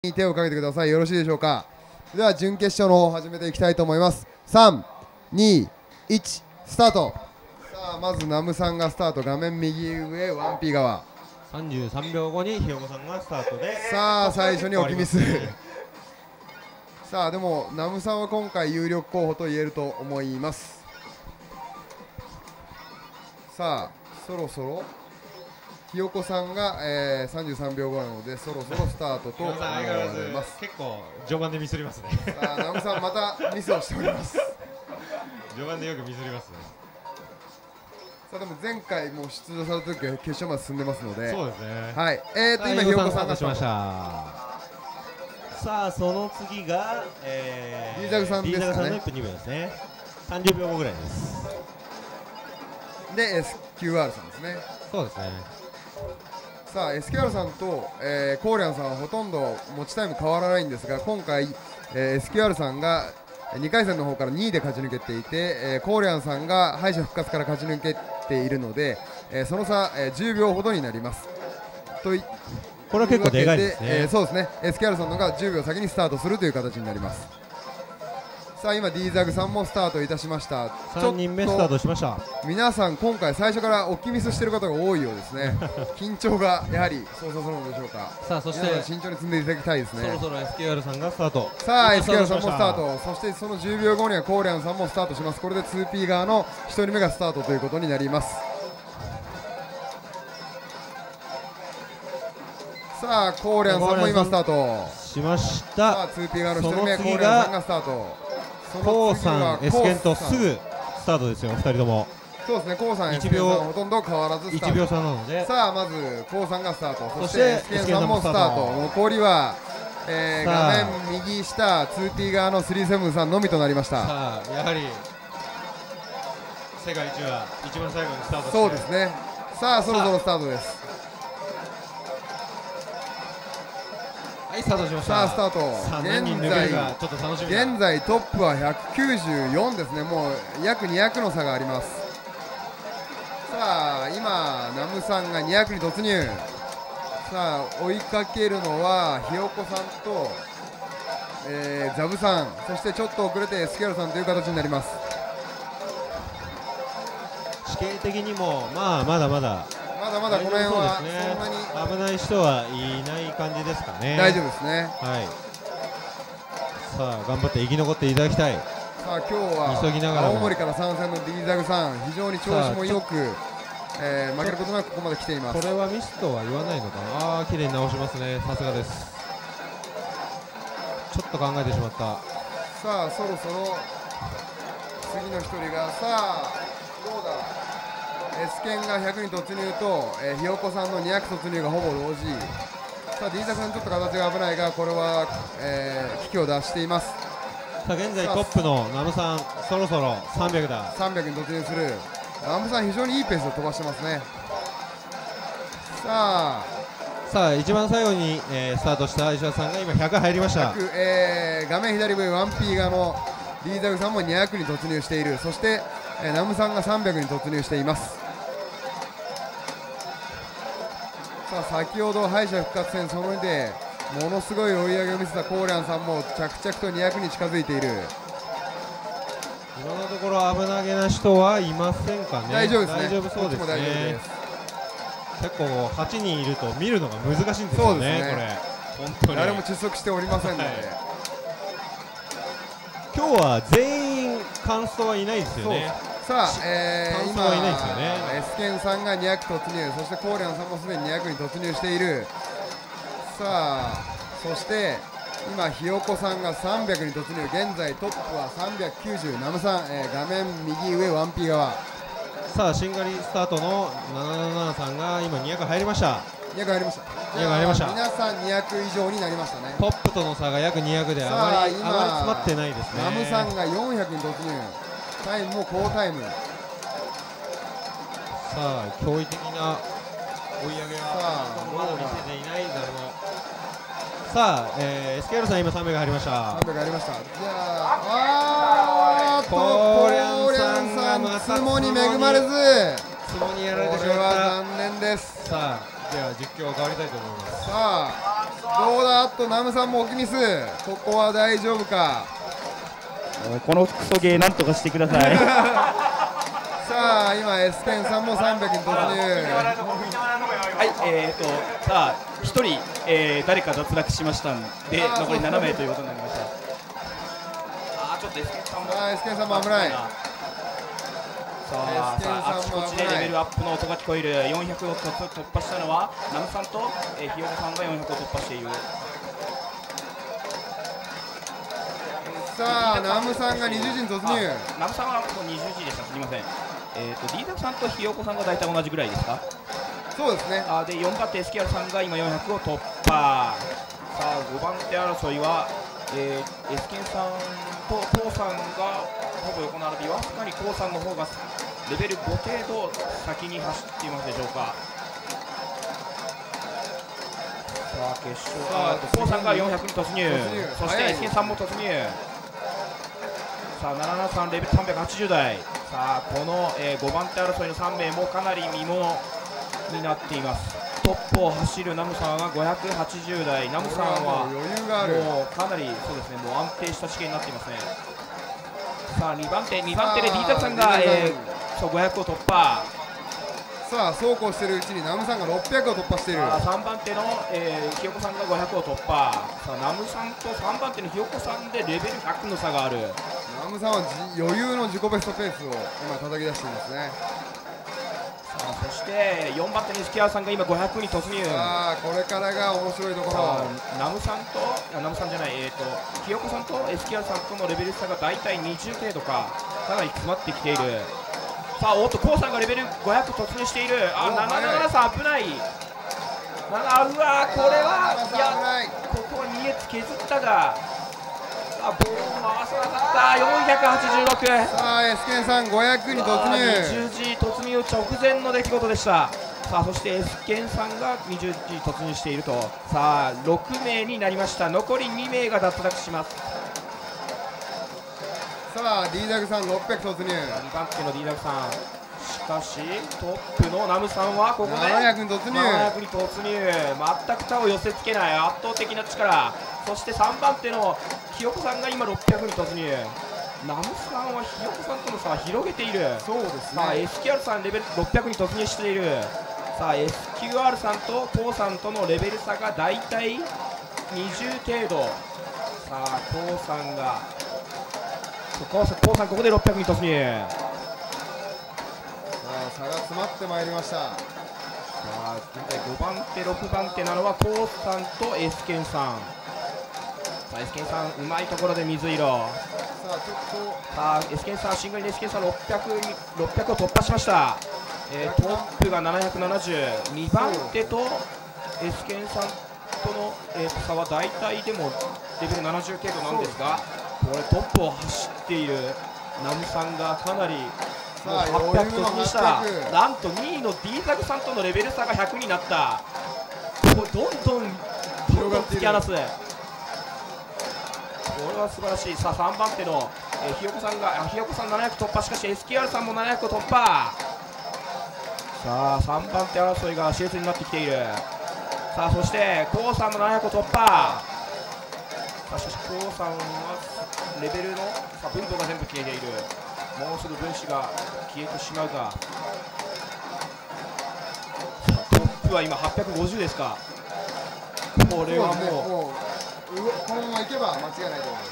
に手をかけてください。よろしいでしょうか。では準決勝の方を始めていきたいと思います。3、2、1、スタート。さあまずナムさんがスタート。画面右上 1P 側。 33秒後にひよこさんがスタートで、 さあ最初に置きミス。さあでもナムさんは今回有力候補と言えると思います。さあそろそろひよこさんが、33秒後なのでそろそろスタートと思われます。 結構序盤でミスりますね。 さあナムさんまたミスをしております。 序盤でよくミスりますね。 さあでも前回も出場された時は決勝まで進んでますので、 そうですね。 はい。今ひよこさんがしました。さあその次が、 リーザグさんですかね。 リーザグさんの1分2秒ですね。30秒後ぐらいです。 で SQR さんですね。 そうですね。 さあ SQR さんと、コーリャンさんはほとんど持ちタイム変わらないんですが、今回、SQR さんが2回戦の方から2位で勝ち抜けていて、コーリャンさんが敗者復活から勝ち抜けているので、その差、10秒ほどになります。といこれは結構でかいですね。 そうですね。SQR さんのが10秒先にスタートするという形になります。さあ今 D ザグさんもスタートいたしました。 3人目スタートしました。 皆さん今回最初から大きいミスしている方が多いようですね。緊張がやはりそうさせるのでしょうか。 さあそして慎重に積んでいただきたいですね。 そろそろ SQR さんがスタート。 さあ SQR さんもスタート。そしてその10秒後にはコーリャンさんもスタートします。これで 2P 側の1人目がスタートということになります。さあコーリャンさんも今スタートしました。 さあ 2P 側の1人目コーリャンさんがスタート。 コウさん、エスケンとすぐスタートですよ、2人とも。 そうですね、コウさん、エスケンさんほとんど変わらずスタート。 1秒差なので。 さあ、まずコウさんがスタート、そしてエスケンさんもスタート。残りは、画面右下、2P 側の37さんのみとなりました。 さあ、やはり世界一は一番最後にスタートして。 そうですね。さあ、そろそろスタートです。 はい、スタートしました。 さあスタート。現在トップは194ですね。もう約200の差があります。さあ今ナムさんが200に突入。さあ追いかけるのはひよこさんと、ザブさん、そしてちょっと遅れてスケールさんという形になります。 地形的にもまだまだこの辺はそんなに危ない人はいない感じですかね。 大丈夫ですね。 はい。さあ頑張って生き残っていただきたい。 さあ今日は青森から参戦のディーザグさん、非常に調子もよく、負けることなくここまで来ています。 これはミスとは言わないのかな。ああ綺麗に直しますね。さすがです。ちょっと考えてしまった。 さあそろそろ次の1人が、さあどうだ、エスケンが100に突入と、ひよこさんの200突入がほぼ同時。さあ D ザグさんちょっと形が危ないが、これは、危機を脱しています。 さあ現在トップのナムさん、そろそろ300だ。 300に突入する。ナムさん非常にいいペースで飛ばしてますね。さあ一番最後に、スタートした石田さんが今100入りました。 画面左上 1P 側の D ザグさんも200に突入している。そして、ナムさんが300に突入しています。さあ先ほど敗者復活戦その2でものすごい追い上げを見せたコーリャンさんも着々と200に近づいている。 今のところ危なげな人はいませんかね。 大丈夫ですね。 大丈夫そうですね。結構8人いると見るのが難しいんですよね。これ本当に誰も窒息しておりませんので、 今日は全員完走はいないですよね。 さあ、今エスケンさんが200突入、そしてコーリャンさんもすでに200に突入している。さあそして今ひよこさんが300に突入。現在トップは390。ナムさん、画面右上 1P 側。 さあしんがりスタートの777さんが今200入りました。 200入りました。皆さん200以上になりましたね。 トップとの差が約200であまり詰まってないですね。 ナムさんが400に突入。タイムも好タイム。さあ驚異的な追い上げはまだ見せていない誰も。さあ、SKL さん今300入りました。 300入りました。じゃあコーリャンさんツモに恵まれず、 ツモにやられてしまった。 これは残念です。 さあでは実況を変わりたいと思います。 さあどうだ。あとナムさんも置きミス。ここは大丈夫か。 このクソゲーなんとかしてください。 さあ今エスケンさんも300に突入。 はい、さあ1人、誰か脱落しましたんで残り7名ということになりました。ちょっとエスケンさんもエスケンさんも危ない。 さああちこちでレベルアップの音が聞こえる。400を突破したのはナムさんと、ひよこさんが400を突破している。 さあナムさんが20時に突入。 ナムさんはもう20時でした。すみません。D ザクさんとひよこさんが大体同じぐらいですか。 そうですね。 で4番手エスキアルさんが今400を突破。さあ5番手争いは、エスケンさんとコウさんがほぼ横並び、わずかにコウさんの方がレベル5程度先に走っていますでしょうか。さあ決勝、コウさんが400に突入。そしてエスケンさんも突入。さあ773レベル380台。さあこの、5番手争いの3名もかなり見ものになっています。トップを走るナムさんは580台。ナムさんは余裕がある。 もうかなりそうですね、もう安定した試験になっていますね。さあ2番手で D ザクさんが、そう500を突破。 さあそうこうしているうちにナムさんが600を突破している。 3番手の、ひよこさんが500を突破。さあナムさんと3番手のひよこさんでレベル100の差がある。 ナムさんは余裕の自己ベストペースを今叩き出していますね。 さあそして4番手のエスキアルさんが今500に突入。 さあこれからが面白いところ。 ナムさんじゃない、ひよこさんとエスキアルさんとのレベル差が大体20程度かなり詰まってきている。さあコウさんがレベル500突入している。773危ない。うわこれはいやここは2列削ったが、ボールを回さなかった。486。 さあエスケンさん500に突入。 20時突入直前の出来事でした。さあそしてエスケンさんが20時突入していると。さあ6名になりました。残り2名が脱落します。 さあ D ザグさん600突入。 2番手の D ザグさん、しかしトップのナムさんはここで 700に突入。 700に突入。全く他を寄せつけない圧倒的な力。そして3番手のひよこさんが今600に突入。ナムさんはひよこさんとの差を広げている。 そうですね。 さあ SQR さんレベル600に突入している。さあ SQR さんとコウさんとのレベル差がだいたい20程度。さあコウさんここで600に突入。 さあ差が詰まってまいりました。 さあ現在5番手6番手なのはコウさんとエスケンさん。さあエスケンさんうまいところで水色。 さあちょっとさあエスケンさんシングルでエスケンさん600を突破しました。トップが770。2番手とエスケンさんとの、差は大体でもレベル70程度なんですが、これトップを走っているナムさんがかなりもう800突入した。なんと2位の D ザグさんとのレベル差が100になった。これどんどん突き放す。これは素晴らしい。さあ3番手の、ひよこさん700突破。しかし SQR さんも700を突破。さあ3番手争いが熾烈になってきている。さあそしてコウさんも700を突破。しかしコウさんはレベルの分母が全部消えている。もうすぐ分子が消えてしまうか。トップは今850ですか。これはもうこのままいけば間違いないと思います。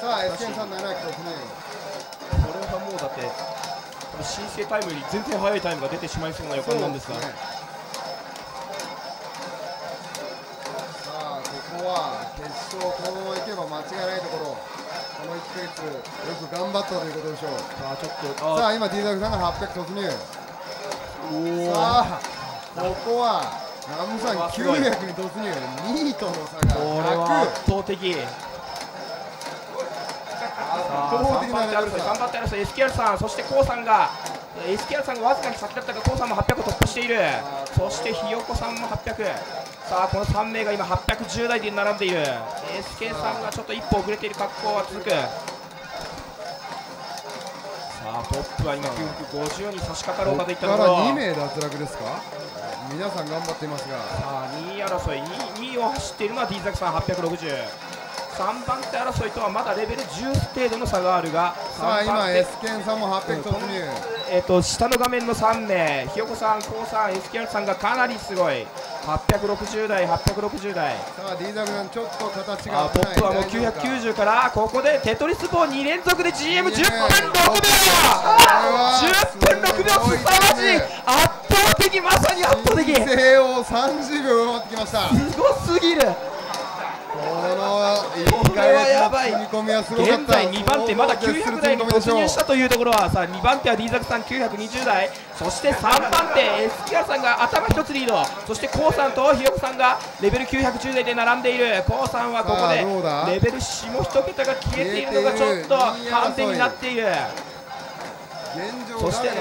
さあエスケンさん700突入。 これはもうだって申請タイムより全然速いタイムが出てしまいそうな予感なんですが、 さあここは決勝このままいけば間違いないところ。この1ヶ月よく頑張ったということでしょう。 さあちょっとさあ今 D ザグさんが800突入。さあここはナムさん900に突入。2位との差がこれは圧倒的。3番手争い SQR さん、そしてコウさんが SQR さんがわずかに先だったがコウさんも800を突破している。そしてひよこさんも800。さあこの3名が今810台で並んでいる。SK さんがちょっと一歩遅れている格好は続く。 あトップは今950に差し掛かろうかといったここからところ。 2名脱落ですか。皆さん頑張っていますが、 さあ2位争い、2位を走っているのは D ザクさん860、3番手争いとはまだレベル10程度の差があるが、 さあ今 3番手 S ケンさんも800突入。 下の画面の3名、ひよこさん、こうさん、SKR さんがかなりすごい、860台、860台、 さあ D ザクさんちょっと形がトップはもう990から、ここでテトリス棒2連続で GM10 分6秒、10分6秒、すさまじい、圧倒的、まさに圧倒的、 人生を30秒上回ってきました。 すごすぎる。 このこれはやばい。 積み込みはすごかった。 現在2番手まだ900台に突入したというところは、さあ2番手は D ザクさん920台、そして3番手 SKR さんが頭一つリード、そしてコウさんとひよこさんがレベル910台で並んでいる。コウさんはここでレベル下1桁が消えているのがちょっとハンデになっている。そして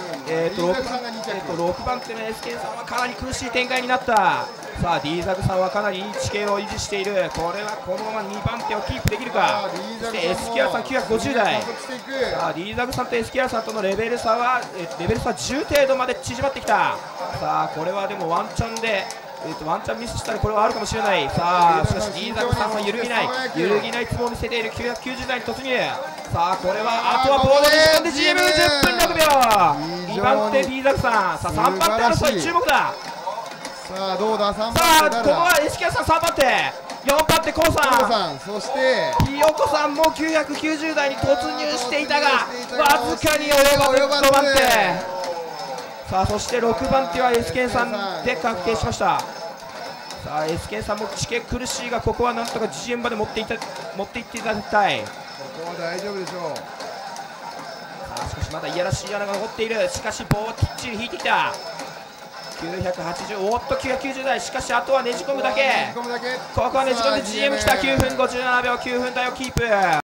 6番手の SK さんはかなり苦しい展開になった。さあ D ザグさんはかなりいい地形を維持している。これはこのまま2番手をキープできるか。そして SKR さん950台。さあ D ザグさんと SKR さんとのレベル差は10程度まで縮まってきた。さあこれはでもワンチャンでワンチャンミスしたらこれはあるかもしれない。さあしかし D ザグさんは揺るぎないツボを見せている。990台に突入。さあこれはあとはボードに仕込んで GM10 分6秒。2番手 D ザグさん。さあ3番手争い注目だ。 さあどうだ3番手。 さあここは SKR さん3番手、4番手コウさん、 そしてひよこさんも990台に突入していたがわずかに及ばず5番手。さあそして6番手は SK さんで確定しました。さあ SK さんも地形苦しいがここはなんとか GM まで持っていっていただきたい。 ここは大丈夫でしょう。 さあしかしまだいやらしい穴が残っている。しかし棒をきっちり引いてきた。980、おっと990台、しかしあとはねじ込むだけ。ここはねじ込んで GM きた。9分57秒、9分台をキープ。